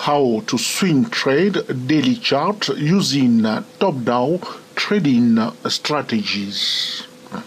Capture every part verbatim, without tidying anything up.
how to swing trade daily chart using uh, top-down trading uh, strategies.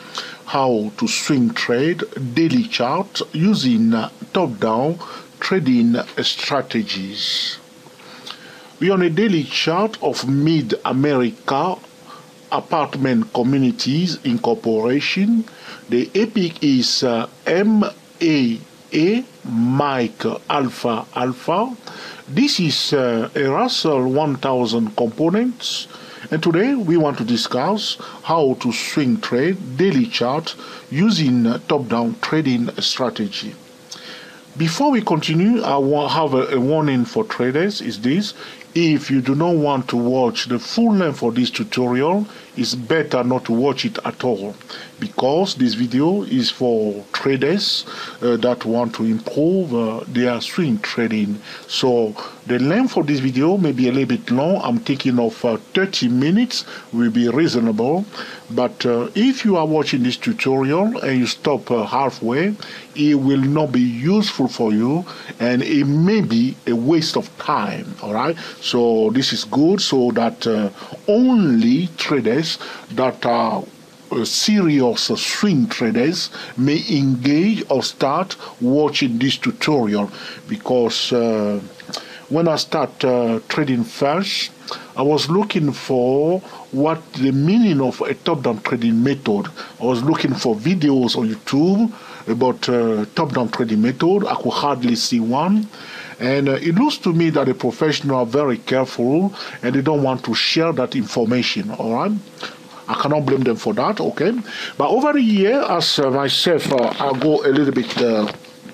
How to swing trade daily chart using uh, top-down trading strategies. We are on a daily chart of Mid-America Apartment Communities Incorporation. The E P I C is uh, M A A Mike Alpha Alpha. This is uh, a Russell one thousand components, and today we want to discuss how to swing trade daily chart using uh, top-down trading strategy. Before we continue, I will have a, a warning for traders. Is this: if you do not want to watch the full length of this tutorial, it's better not to watch it at all, because this video is for traders uh, that want to improve uh, their swing trading. So the length of this video may be a little bit long. I'm thinking of uh, thirty minutes will be reasonable. But uh, if you are watching this tutorial and you stop uh, halfway, it will not be useful for you, and it may be a waste of time. All right, so this is good, so that uh, only traders that are uh, serious uh, swing traders may engage or start watching this tutorial. Because uh, when I start uh, trading first, I was looking for what the meaning of a top-down trading method. I was looking for videos on YouTube about uh, top-down trading method. I could hardly see one. And uh, it looks to me that the professionals are very careful and they don't want to share that information, all right? I cannot blame them for that, okay? But over the year, as uh, myself, uh, I'll go a little bit uh,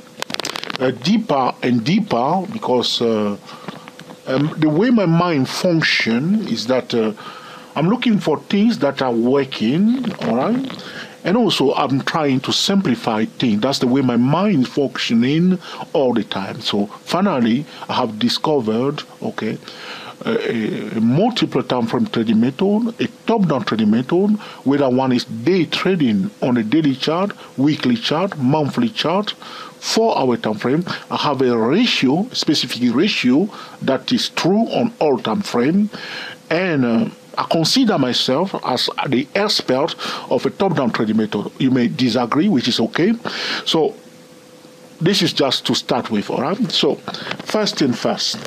uh, deeper and deeper, because uh, um, the way my mind functions is that uh, I'm looking for things that are working, all right? And also, I'm trying to simplify things. That's the way my mind is functioning all the time. So finally, I have discovered, okay, a, a multiple time frame trading method, a top-down trading method, whether one is day trading on a daily chart, weekly chart, monthly chart, four-hour time frame. I have a ratio, specific ratio that is true on all time frame, and uh, I consider myself as the expert of a top-down trading method. You may disagree, which is okay. So this is just to start with, all right? So first thing first,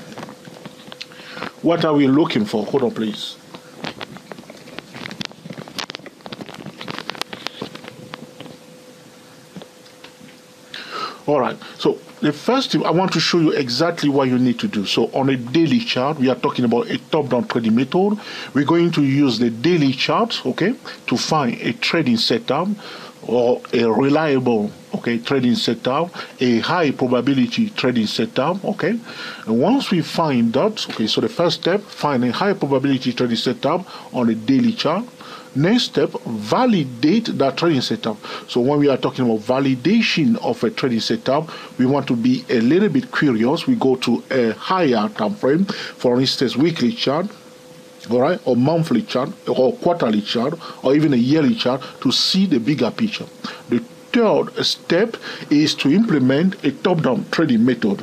what are we looking for? Hold on, please. All right, so the first thing, I want to show you exactly what you need to do. So on a daily chart, we are talking about a top-down trading method. We're going to use the daily chart, okay, to find a trading setup or a reliable, okay, trading setup, a high probability trading setup, okay. And once we find that, okay, so the first step, find a high probability trading setup on a daily chart. Next step, validate that trading setup. So when we are talking about validation of a trading setup, we want to be a little bit curious. We go to a higher time frame, for instance, weekly chart, all right, or monthly chart, or quarterly chart, or even a yearly chart, to see the bigger picture. The third step is to implement a top-down trading method.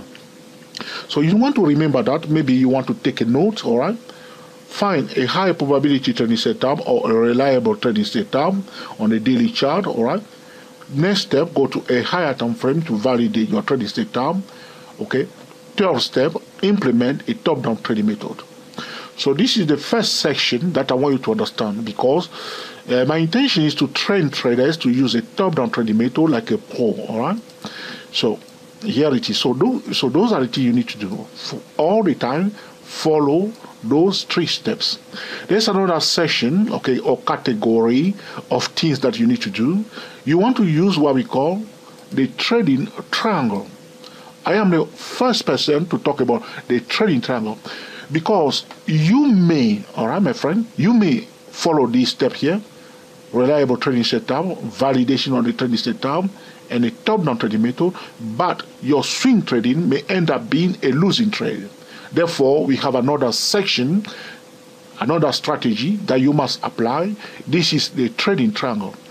So you want to remember that. Maybe you want to take a note, all right? Find a high probability trading setup or a reliable trading setup on a daily chart, all right? Next step, go to a higher time frame to validate your trading setup, okay? Third step, implement a top-down trading method. So this is the first section that I want you to understand, because uh, my intention is to train traders to use a top-down trading method like a pro, all right? So here it is. So, do, so those are the things you need to do. For all the time, follow those three steps. There's another section, okay, or category of things that you need to do. You want to use what we call the trading triangle. I am the first person to talk about the trading triangle, because you may, all right, my friend, you may follow this step here: reliable trading setup, validation on the trading setup, and a top-down trading method, but your swing trading may end up being a losing trade. Therefore, we have another section, another strategy that you must apply. This is the trading triangle.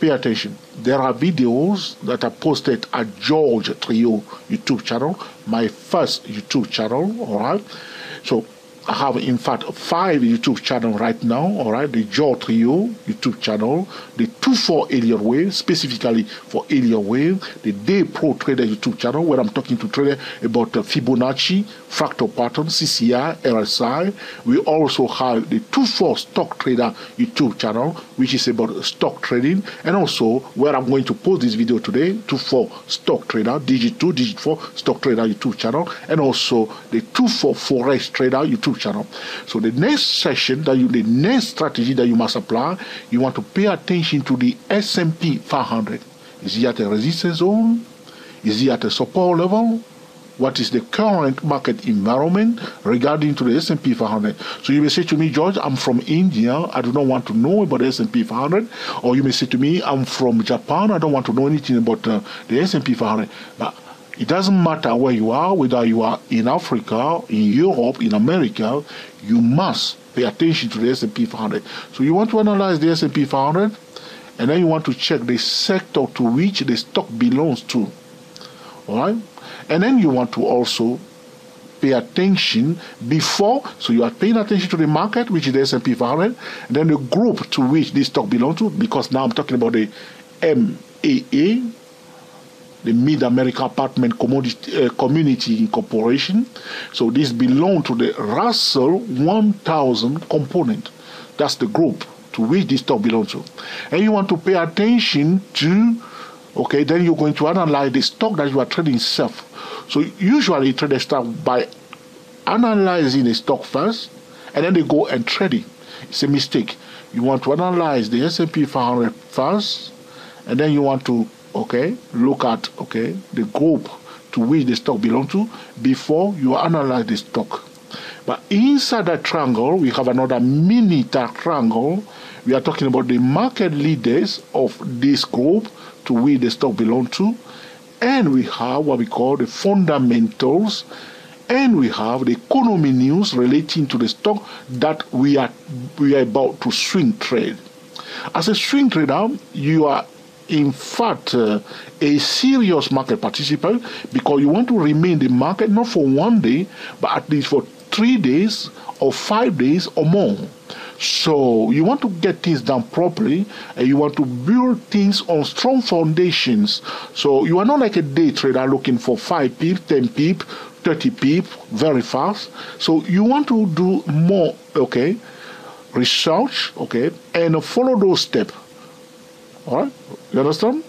pay attention. There are videos that are posted at George Trio YouTube channel, my first YouTube channel, all right? So I have, in fact, five YouTube channels right now, all right? The George Trio YouTube channel, the two four Elliott Wave, specifically for Elliott Wave, the Day Pro Trader YouTube channel, where I'm talking to traders about uh, Fibonacci, fractal pattern, C C I, R S I. We also have the two four Stock Trader YouTube channel, which is about stock trading, and also where I'm going to post this video today, two four Stock Trader, Digit two, Digit four Stock Trader YouTube channel, and also the two four Forex Trader YouTube channel. So the next session, that you, the next strategy that you must apply, you want to pay attention to the S and P five hundred. Is he at a resistance zone? Is he at a support level? What is the current market environment regarding to the S and P five hundred? So you may say to me, George, I'm from India. I do not want to know about the S and P five hundred. Or you may say to me, I'm from Japan. I don't want to know anything about uh, the S and P five hundred. But it doesn't matter where you are, whether you are in Africa, in Europe, in America, you must pay attention to the S and P five hundred. So you want to analyze the S and P five hundred, and then you want to check the sector to which the stock belongs to. All right? And then you want to also pay attention before, so you are paying attention to the market, which is the S and P five hundred, and then the group to which this stock belongs to, because now I'm talking about the M A A, the Mid-America Apartment Commodity, uh, Community Incorporation. So this belongs to the Russell one thousand component. That's the group to which this stock belongs to. And you want to pay attention to, okay, then you're going to analyze the stock that you are trading itself. So usually traders start by analyzing the stock first, and then they go and trade it. It's a mistake. You want to analyze the S and P five hundred first, and then you want to, okay, look at, okay, the group to which the stock belongs to before you analyze the stock. But inside that triangle, we have another mini triangle. We are talking about the market leaders of this group to which the stock belongs to. And we have what we call the fundamentals. And we have the economy news relating to the stock that we are, we are about to swing trade. As a swing trader, you are in fact uh, a serious market participant, because you want to remain in the market not for one day, but at least for three days or five days or more. So you want to get things done properly, and you want to build things on strong foundations. So you are not like a day trader looking for five pips, ten pips, thirty pips very fast. So you want to do more, okay, research, okay, and follow those steps. All right, you understand?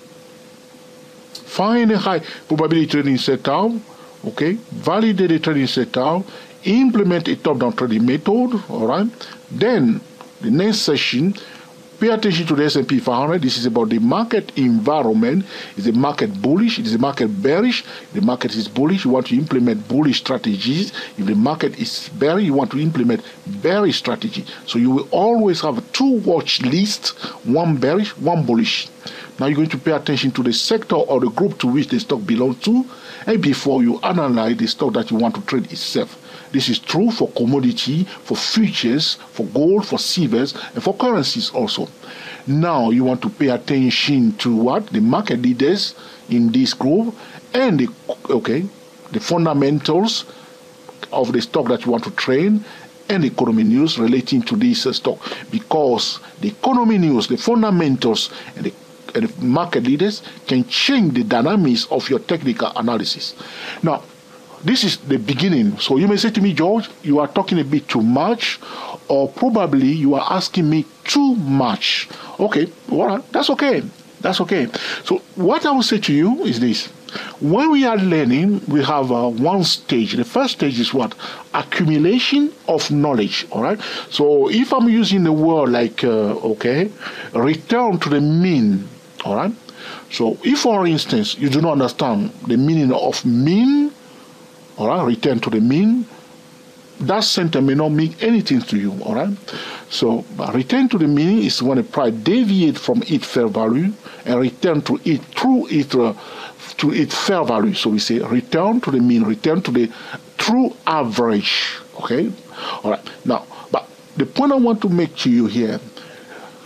Find a high probability trading setup, okay, validate the trading setup, implement a top-down trading method, all right? Then, the next session, pay attention to the S and P five hundred. This is about the market environment. Is the market bullish? Is the market bearish? If the market is bullish, you want to implement bullish strategies. If the market is bearish, you want to implement bearish strategy. So you will always have two watch lists, one bearish, one bullish. Now you're going to pay attention to the sector or the group to which the stock belongs to, and before you analyze the stock that you want to trade itself. This is true for commodity, for futures, for gold, for silvers, and for currencies also. Now you want to pay attention to what? The market leaders in this group, and the, okay, the fundamentals of the stock that you want to trade, and the economy news relating to this uh, stock. Because the economy news, the fundamentals, and the and the market leaders can change the dynamics of your technical analysis. Now, this is the beginning. So you may say to me, George, you are talking a bit too much, or probably you are asking me too much. Okay, well, that's okay. That's okay. So what I will say to you is this. When we are learning, we have uh, one stage. The first stage is what? Accumulation of knowledge, all right? So if I'm using the word like, uh, okay, return to the mean, all right? So if, for instance, you do not understand the meaning of mean, all right, return to the mean, that sentence may not mean anything to you, all right? So return to the mean is when a price deviates from its fair value and return to it through its uh, to its fair value. So we say return to the mean, return to the true average, okay? All right, now, but the point I want to make to you here,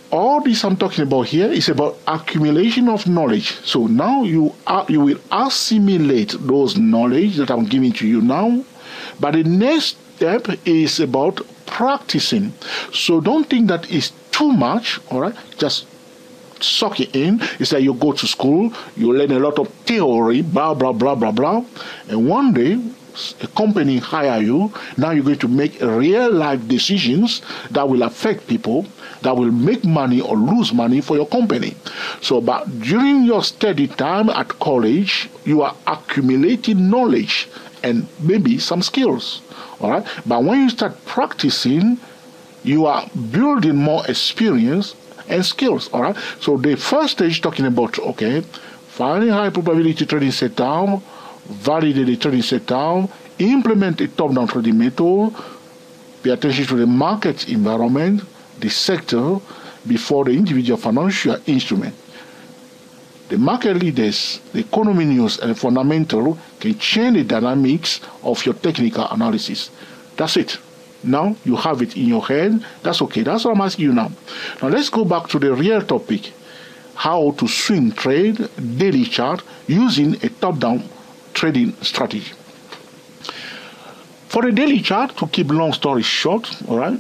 all this I'm talking about here is about accumulation of knowledge. So now you are, you will assimilate those knowledge that I'm giving to you now. But the next step is about practicing. So don't think that is too much, all right? Just suck it in. It's like you go to school, you learn a lot of theory, blah, blah, blah, blah, blah. And one day, a company hire you. Now you're going to make real life decisions that will affect people, that will make money or lose money for your company. So, but during your study time at college, you are accumulating knowledge and maybe some skills. All right. But when you start practicing, you are building more experience and skills. All right. So the first stage talking about, okay, finding high probability trading setup, validate the trading setup, implement a top-down trading method, pay attention to the market environment, the sector, before the individual financial instrument. The market leaders, the economy news, and the fundamental can change the dynamics of your technical analysis. That's it. Now you have it in your head. That's okay. That's what I'm asking you now. Now let's go back to the real topic: how to swing trade daily chart using a top-down trading strategy. For the daily chart, to keep long story short, all right,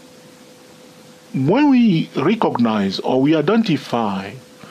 when we recognize or we identify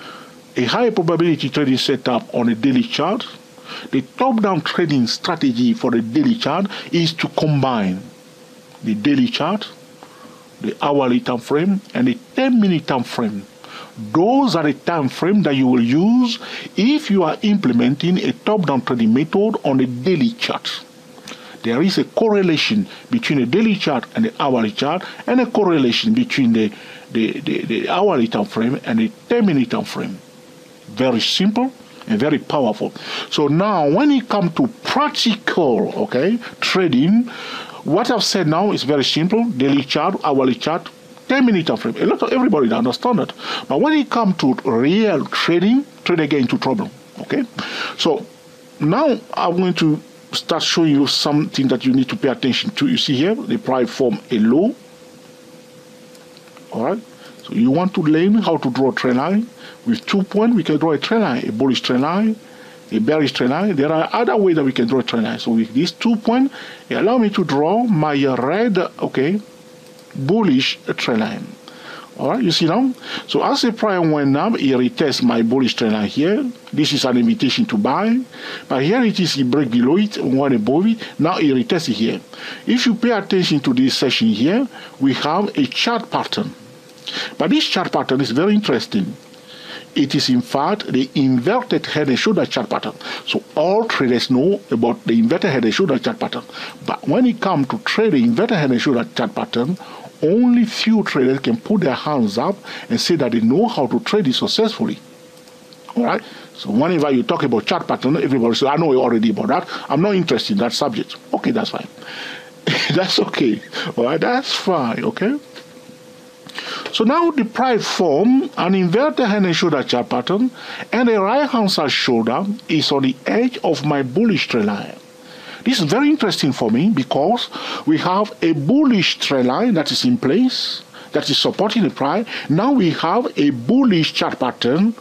a high probability trading setup on a daily chart, the top-down trading strategy for the daily chart is to combine the daily chart, the hourly time frame, and the ten-minute time frame. Those are the time frame that you will use if you are implementing a top-down trading method on a daily chart. There is a correlation between the daily chart and the hourly chart, and a correlation between the, the, the, the hourly time frame and the ten-minute time frame. Very simple and very powerful. So now when it comes to practical, okay, trading, what I've said now is very simple: daily chart, hourly chart, ten-minute time frame. A lot of everybody understand that. But when it comes to real trading, trader get into trouble. Okay, so now I'm going to start showing you something that you need to pay attention to. You see here, the price form a low. All right. So you want to learn how to draw a trend line. With two points, we can draw a trend line, a bullish trend line, a bearish trend line. There are other ways that we can draw a trend line. So with these two points, it allow me to draw my red, okay, bullish trend line. All right, you see now? So as the price went up, it retests my bullish trend line here. This is an invitation to buy. But here it is, it break below it, one above it. Now it retests it here. If you pay attention to this section here, we have a chart pattern. But this chart pattern is very interesting. It is in fact the inverted head and shoulder chart pattern. So all traders know about the inverted head and shoulder chart pattern. But when it comes to trade the inverted head and shoulder chart pattern, only few traders can put their hands up and say that they know how to trade it successfully. All right. So whenever you talk about chart pattern, everybody says, "I know already about that. I'm not interested in that subject." Okay, that's fine. That's okay. All right, that's fine. Okay. So now the price form an inverted head and shoulder chart pattern, and the right hand side shoulder is on the edge of my bullish trend line. This is very interesting for me because we have a bullish trend line that is in place, that is supporting the price. Now we have a bullish chart pattern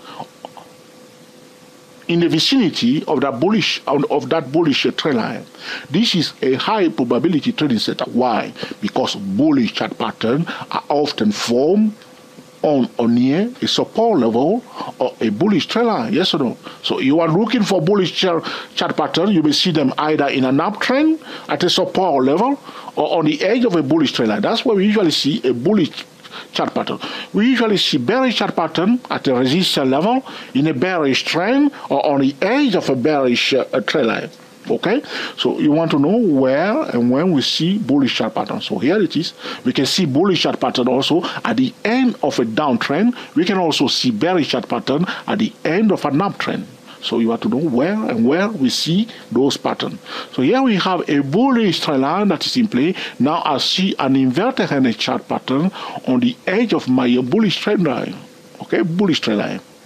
in the vicinity of that bullish of that bullish trend line. This is a high probability trading setup. Why? Because bullish chart patterns are often formed on or near a support level or a bullish trend line. Yes or no? So you are looking for bullish chart, chart pattern. You will see them either in an uptrend at a support level or on the edge of a bullish trend line. That's where we usually see a bullish chart pattern. We usually see bearish chart pattern at a resistance level in a bearish trend or on the edge of a bearish uh, trend line. Okay, so you want to know where and when we see bullish chart pattern. So here it is. We can see bullish chart pattern also at the end of a downtrend. We can also see bearish chart pattern at the end of an uptrend. So you have to know where and where we see those patterns. So here we have a bullish trend line that is in play. Now I see an inverted head chart pattern on the edge of my bullish trend line. Okay, bullish trend line.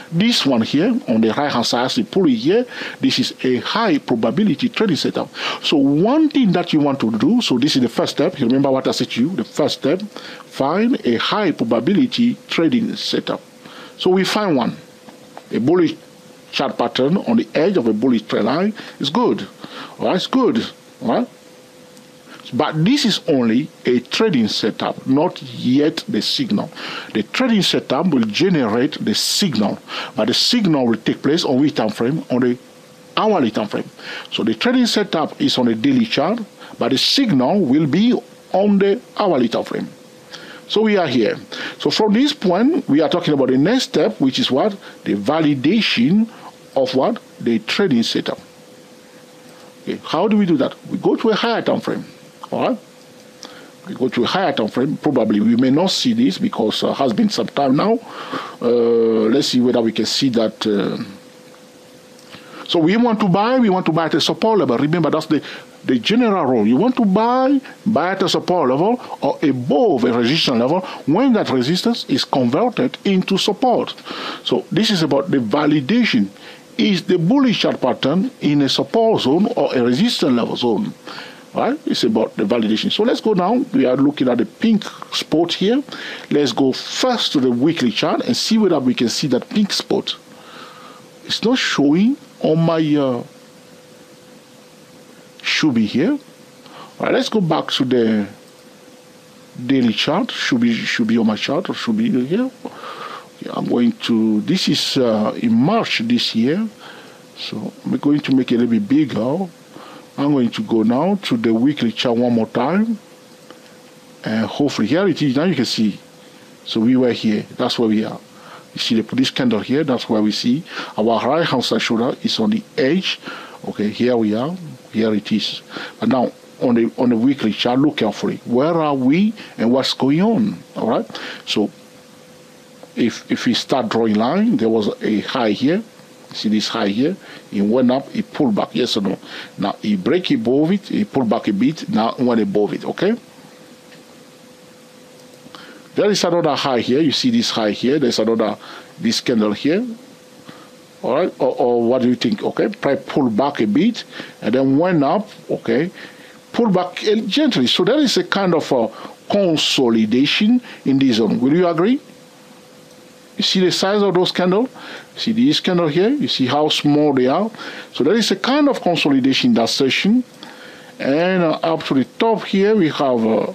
This one here on the right hand side, as you pull it here, this is a high probability trading setup. So one thing that you want to do, so this is the first step. You remember what I said to you? The first step, find a high probability trading setup. So we find one, a bullish chart pattern on the edge of a bullish trend line is good. All right, it's good. All right. But this is only a trading setup, not yet the signal. The trading setup will generate the signal, but the signal will take place on which time frame? On the hourly time frame. So the trading setup is on a daily chart, but the signal will be on the hourly time frame. So we are here. So from this point, we are talking about the next step, which is what? The validation of what? The trading setup. Okay. How do we do that? We go to a higher time frame. All right. We go to a higher time frame. Probably we may not see this because it uh, has been some time now. Uh, let's see whether we can see that. Uh, so we want to buy. We want to buy at a support level. Remember, that's the the general rule. You want to buy, buy at a support level or above a resistance level when that resistance is converted into support. So this is about the validation. Is the bullish chart pattern in a support zone or a resistance level zone? Right? It's about the validation. So let's go now. We are looking at the pink spot here. Let's go first to the weekly chart and see whether we can see that pink spot. It's not showing on my uh, should be here. All right, let's go back to the daily chart. Should be should be on my chart or should be here. Okay, I'm going to. This is uh, in March this year, so I'm going to make it a little bit bigger. I'm going to go now to the weekly chart one more time. And hopefully here it is. Now you can see. So we were here. That's where we are. You see the this candle here. That's where we see. Our right hand side shoulder is on the edge. Okay, here we are. Here it is. And now on the on the weekly chart, look carefully. Where are we and what's going on? All right. So if if we start drawing line, there was a high here. See this high here? It went up, it pulled back, yes or no? Now, it break above it, it pulled back a bit, now it went above it, okay? There is another high here, you see this high here, there's another, this candle here, all right? Or, or what do you think, okay? Probably pull back a bit, and then went up, okay? Pull back gently, so there is a kind of a consolidation in this zone, will you agree? You see the size of those candles? See this candle here? You see how small they are? So there is a kind of consolidation in that session. And uh, up to the top here, we have, uh,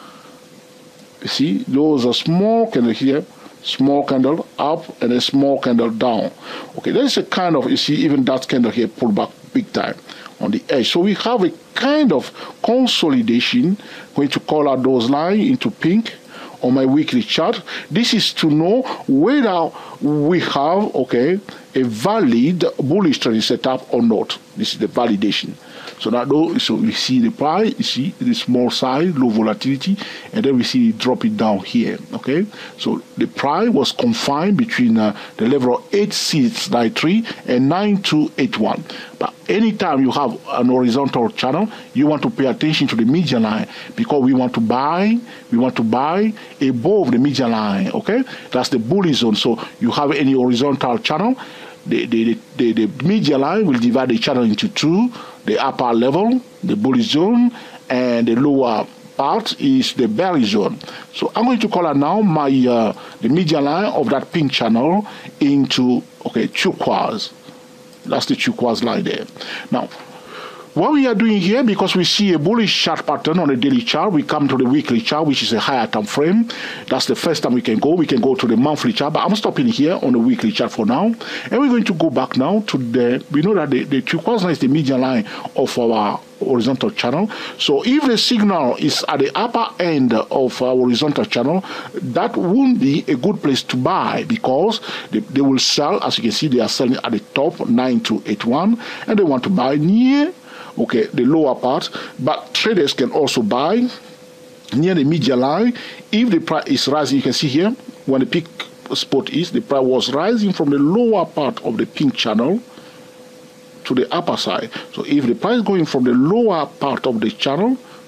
you see, those are small candles here, small candle up, and a small candle down. Okay, there is a kind of, you see, even that candle here pull back big time on the edge. So we have a kind of consolidation. I'm going to call out those lines into pink on my weekly chart. This is to know whether we have, okay, a valid bullish trading setup or not. This is the validation. So that though, so we see the price, you see the small size, low volatility, and then we see it drop it down here. Okay, so the price was confined between uh, the level of eight six nine three and nine two eight one. But anytime you have an horizontal channel, you want to pay attention to the median line because we want to buy, we want to buy above the median line. Okay, that's the bullish zone. So you have any horizontal channel, the the the, the median line will divide the channel into two. The upper level, the bullish zone, and the lower part is the bearish zone. So I'm going to color now my uh, the median line of that pink channel into, okay, turquoise. That's the turquoise line there. Now, what we are doing here, because we see a bullish chart pattern on the daily chart, we come to the weekly chart, which is a higher time frame. That's the first time we can go. We can go to the monthly chart, but I'm stopping here on the weekly chart for now. And we're going to go back now to the, we know that the, the turquoise line is the median line of our horizontal channel. So if the signal is at the upper end of our horizontal channel, that won't be a good place to buy because they, they will sell, as you can see, they are selling at the top, nine two eight one, and they want to buy near, okay, the lower part, but traders can also buy near the median line. If the price is rising, you can see here, when the peak spot is, the price was rising from the lower part of the pink channel to the upper side. So if the price is going from the lower part of the channel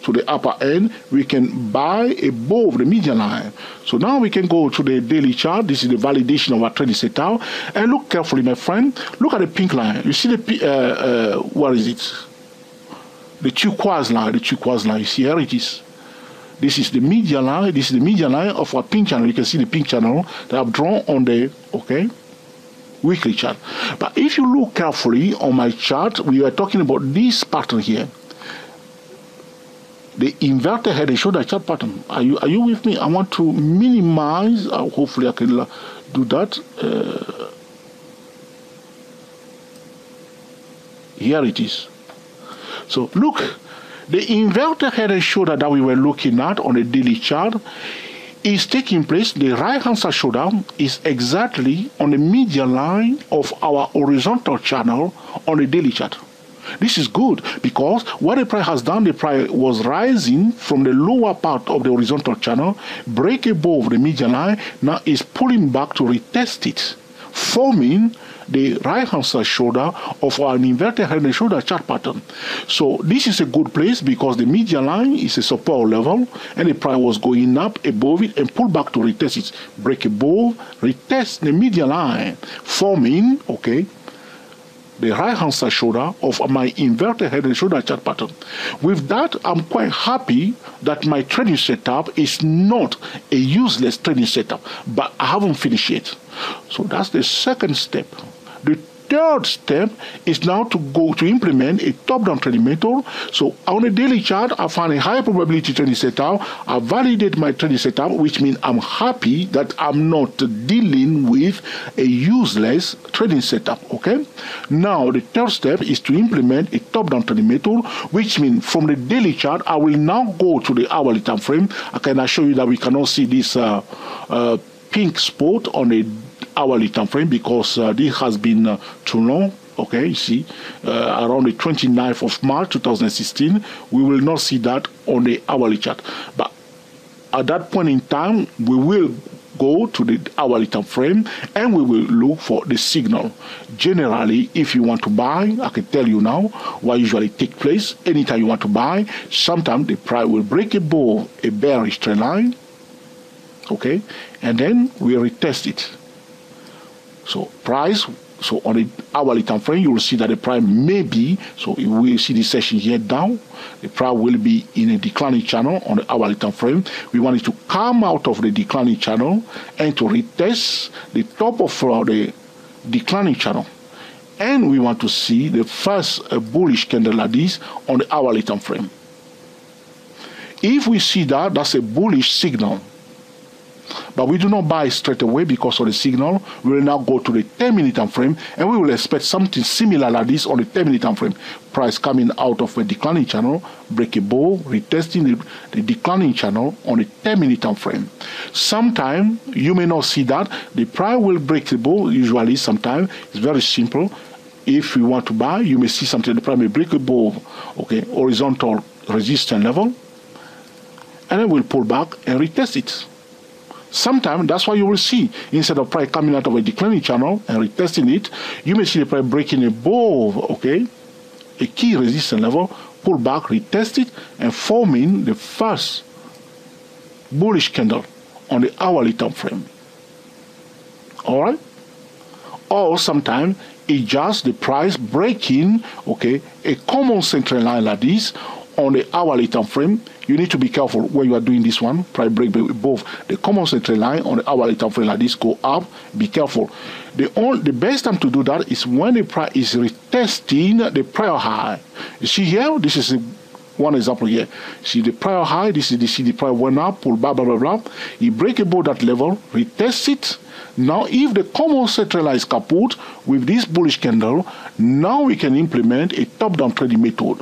to the upper end, we can buy above the median line. So now we can go to the daily chart. This is the validation of our trading setup. And look carefully, my friend. Look at the pink line. You see the, uh, uh, what is it? The turquoise line, the turquoise line. You see, here it is. This is the median line. This is the median line of our pink channel. You can see the pink channel that I've drawn on the, okay, weekly chart. But if you look carefully on my chart, we are talking about this pattern here. The inverted head and shoulder chart pattern. Are you are you with me? I want to minimize. Uh, hopefully, I can uh, do that. Uh, here it is. So look, the inverted head and shoulder that we were looking at on the daily chart is taking place. The right hand side shoulder is exactly on the median line of our horizontal channel on the daily chart. This is good because what the price has done, the price was rising from the lower part of the horizontal channel, break above the median line, now is pulling back to retest it, forming the right hand side shoulder of our inverted head and shoulder chart pattern. So this is a good place because the median line is a support level and the price was going up above it and pull back to retest it, break above, retest the median line, forming, okay, the right hand side shoulder of my inverted head and shoulder chart pattern. With that, I'm quite happy that my trading setup is not a useless trading setup, but I haven't finished yet. So that's the second step. The third step is now to go to implement a top-down trading method. So on a daily chart, I find a high probability trading setup. I validate my trading setup, which means I'm happy that I'm not dealing with a useless trading setup. Okay. Now the third step is to implement a top-down trading method, which means from the daily chart, I will now go to the hourly time frame. I can assure you that we cannot see this uh, uh, pink spot on the hourly time frame because uh, this has been uh, too long. Okay, you see, uh, around the twenty-ninth of March two thousand sixteen, we will not see that on the hourly chart. But at that point in time, we will go to the hourly time frame and we will look for the signal. Generally, if you want to buy, I can tell you now what usually takes place. Anytime you want to buy, sometimes the price will break above a bearish trend line. Okay, and then we retest it. So price, so on the hourly time frame, you will see that the price may be, so you will see this session here down, the price will be in a declining channel on the hourly time frame. We want it to come out of the declining channel and to retest the top of uh, the declining channel. And we want to see the first uh, bullish candle like this on the hourly time frame. If we see that, that's a bullish signal. But we do not buy straight away because of the signal. We will now go to the ten minute time frame and we will expect something similar like this on the ten minute time frame. Price coming out of a declining channel, break above, retesting the, the declining channel on the ten minute time frame. Sometimes you may not see that. The price will break above, usually sometimes. It's very simple. If you want to buy, you may see something, the price may break above, okay, horizontal resistance level, and then we'll pull back and retest it. Sometimes that's what you will see. Instead of price coming out of a declining channel and retesting it, you may see the price breaking above, okay, a key resistance level, pull back, retest it, and forming the first bullish candle on the hourly time frame. All right? Or sometimes it's just the price breaking, okay, a common central line like this on the hourly time frame. You need to be careful when you are doing this one. Price break above the common central line on the hourly time frame like this, go up. Be careful. The only, the best time to do that is when the price is retesting the prior high. You see here, this is a, one example here. See the prior high. This is the see the price went up, pull blah blah blah blah. You break above that level, retest it. Now, if the common central line is kaput with this bullish candle, now we can implement a top-down trading method.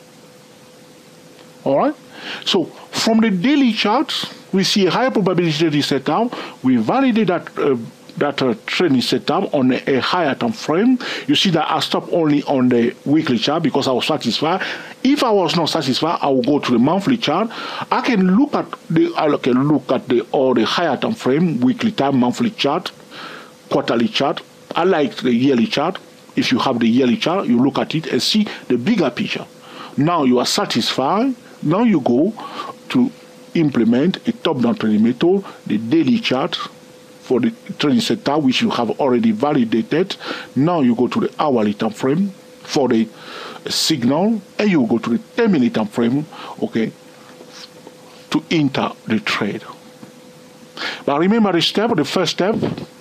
All right. So from the daily charts, we see a higher probability trading setup. We validate that uh, that uh, trading setup on a, a higher time frame. You see that I stopped only on the weekly chart because I was satisfied. If I was not satisfied, I will go to the monthly chart. I can look at the I can look at the or the higher time frame, weekly time, monthly chart, quarterly chart. I like the yearly chart. If you have the yearly chart, you look at it and see the bigger picture. Now you are satisfied Now you go to implement a top-down trading method, the daily chart for the trading setup, which you have already validated. Now you go to the hourly time frame for the signal, and you go to the ten minute time frame, okay, to enter the trade. But remember the step, the first step,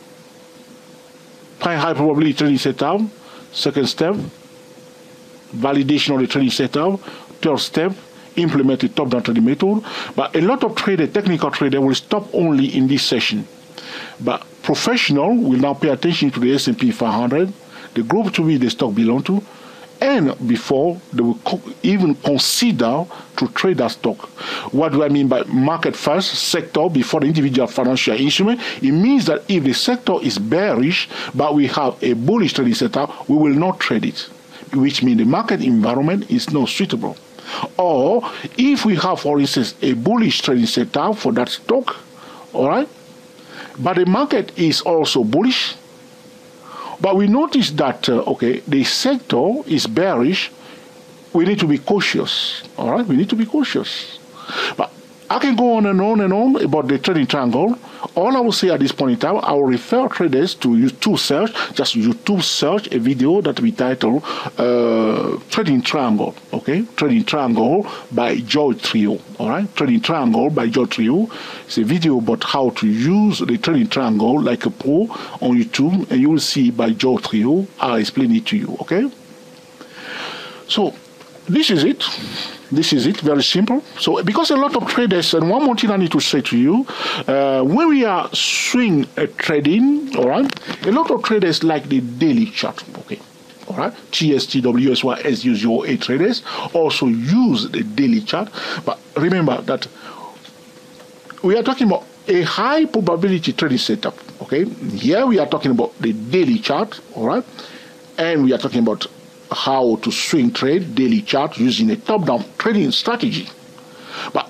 find high probability trading setup. Second step, validation of the trading setup. Third step, implement the top-down trading method. But a lot of traders, technical traders, will stop only in this session. But professional will now pay attention to the S and P five hundred, the group to which the stock belongs to, and before they will co even consider to trade that stock. What do I mean by market first, sector before the individual financial instrument? It means that if the sector is bearish, but we have a bullish trading setup, we will not trade it, which means the market environment is not suitable. Or if we have, for instance, a bullish trading setup for that stock, all right, but the market is also bullish, but we notice that, uh, okay, the sector is bearish, we need to be cautious, all right? We need to be cautious. But I can go on and on and on about the trading triangle. All I will say at this point in time, I will refer traders to YouTube search, just YouTube search a video that we title uh, Trading Triangle, okay? Trading Triangle by George Trio, all right? Trading Triangle by George Trio. It's a video about how to use the trading triangle like a pro on YouTube, and you will see by George Trio. I'll explain it to you, okay? So this is it. This is it, very simple. So because a lot of traders, and one more thing I need to say to you, uh, when we are swing uh, trading, all right, a lot of traders like the daily chart, okay, all right, T S T W S Y S U zero eight traders also use the daily chart. But remember that we are talking about a high probability trading setup, okay. Here we are talking about the daily chart, all right, and we are talking about how to swing trade daily chart using a top-down trading strategy. But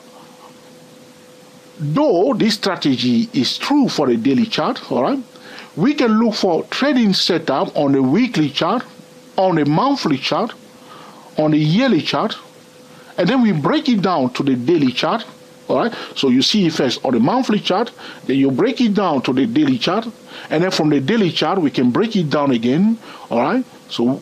though this strategy is true for a daily chart, all right, we can look for trading setup on a weekly chart, on a monthly chart, on a yearly chart, and then we break it down to the daily chart, all right. So you see it first on the monthly chart, then you break it down to the daily chart, and then from the daily chart we can break it down again, all right. So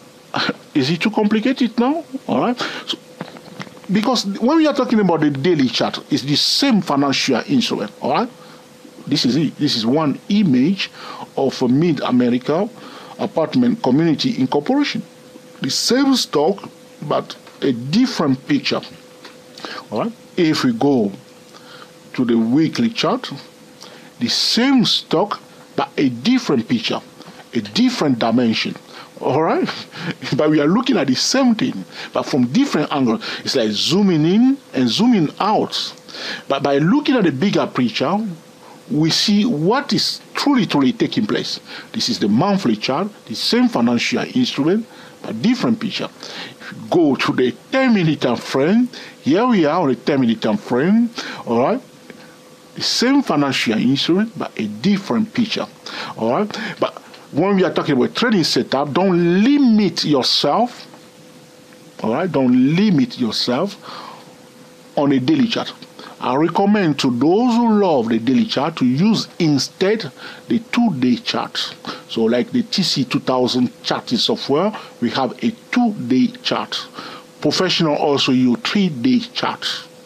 is it too complicated now? All right. So, because when we are talking about the daily chart, it's the same financial instrument. All right. This is it. This is one image of a Mid-America Apartment Community Incorporation. The same stock, but a different picture. All right. If we go to the weekly chart, the same stock, but a different picture, a different dimension. All right, but we are looking at the same thing, but from different angles. It's like zooming in and zooming out. But by looking at the bigger picture, we see what is truly, truly taking place. This is the monthly chart, the same financial instrument, but different picture. If you go to the ten minute time frame, here we are on the ten minute time frame. All right, the same financial instrument, but a different picture. All right, but when we are talking about trading setup, don't limit yourself, all right? Don't limit yourself on a daily chart. I recommend to those who love the daily chart to use instead the two-day chart. So like the T C two thousand charting software, we have a two-day chart. Professional also use three-day chart.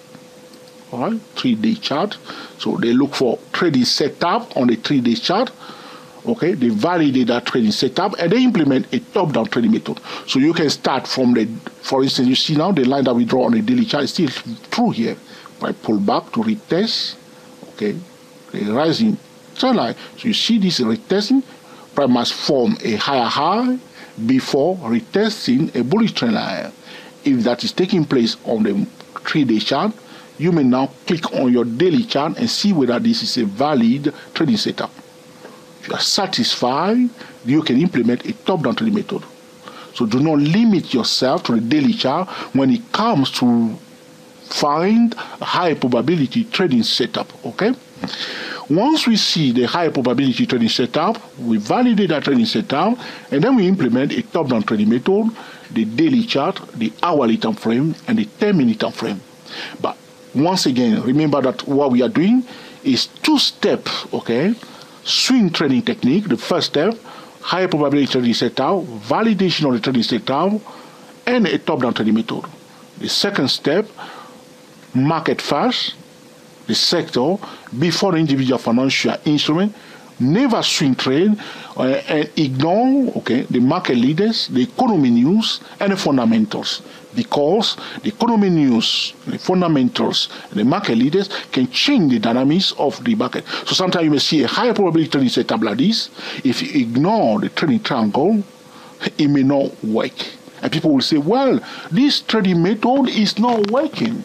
All right, three-day chart. So they look for trading setup on the three-day chart. Okay, they validate that trading setup and they implement a top-down trading method. So you can start from the, for instance, you see now the line that we draw on the daily chart is still true here. If I pull back to retest, okay, the rising trend line. So you see this retesting, price must form a higher high before retesting a bullish trend line. If that is taking place on the three-day chart, you may now click on your daily chart and see whether this is a valid trading setup. If you are satisfied, you can implement a top-down trading method. So do not limit yourself to the daily chart when it comes to find a high probability trading setup, okay? Once we see the high probability trading setup, we validate that trading setup, and then we implement a top-down trading method. the daily chart, the hourly time frame, and the ten minute time frame. But once again, remember that what we are doing is two steps, okay? Swing trading technique, the first step, high probability trading setup, validation of the trading setup, and a top-down trading method. The second step, market first, the sector, before the individual financial instrument. Never swing trade uh, and ignore, okay, the market leaders, the economy news, and the fundamentals. Because the economy news, the fundamentals, and the market leaders can change the dynamics of the market. So sometimes you may see a higher probability trading setup like this. If you ignore the trading triangle, it may not work. And people will say, well, this trading method is not working.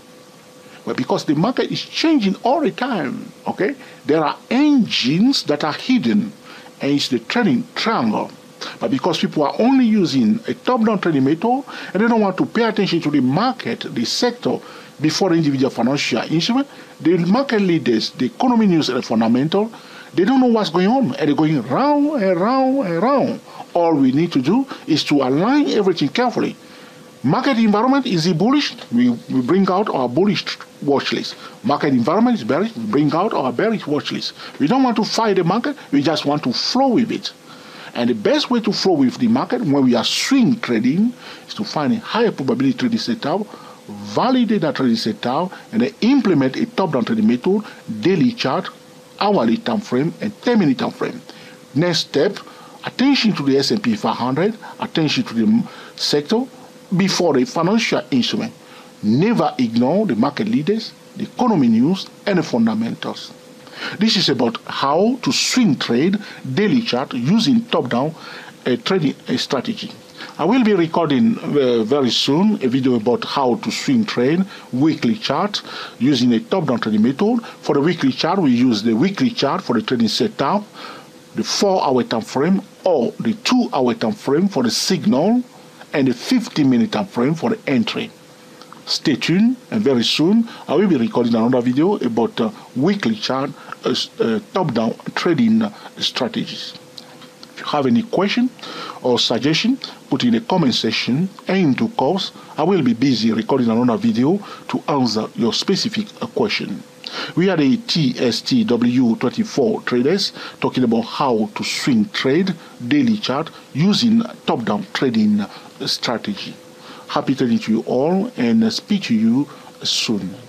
Well, because the market is changing all the time, okay? There are engines that are hidden, and it's the trading triangle. But because people are only using a top-down trading method, and they don't want to pay attention to the market, the sector, before the individual financial instrument, the market leaders, the economy news, and the fundamental, they don't know what's going on, and they're going round and round and round. All we need to do is to align everything carefully. Market environment is it bullish? We, we bring out our bullish watch list. Market environment is bearish? We bring out our bearish watch list. We don't want to fight the market, we just want to flow with it. And the best way to flow with the market when we are swing trading is to find a higher probability trading setup, validate that trading setup, and then implement a top-down trading method, daily chart, hourly time frame, and ten minute time frame. Next step, attention to the S and P five hundred, attention to the sector, before the financial instrument. Never ignore the market leaders, the economy news, and the fundamentals. This is about how to swing trade daily chart using top-down uh, trading uh, strategy. I will be recording uh, very soon a video about how to swing trade weekly chart using a top-down trading method. For the weekly chart, we use the weekly chart for the trading setup, the four hour time frame, or the two hour time frame for the signal, and the fifteen minute time frame for the entry. Stay tuned, and very soon I will be recording another video about uh, weekly chart uh, uh, top-down trading uh, strategies. If you have any question or suggestion, put in the comment section, and in due course I will be busy recording another video to answer your specific uh, question. We are the T S T W twenty-four traders talking about how to swing trade daily chart using top-down trading strategy. Happy trading to you all, and speak to you soon.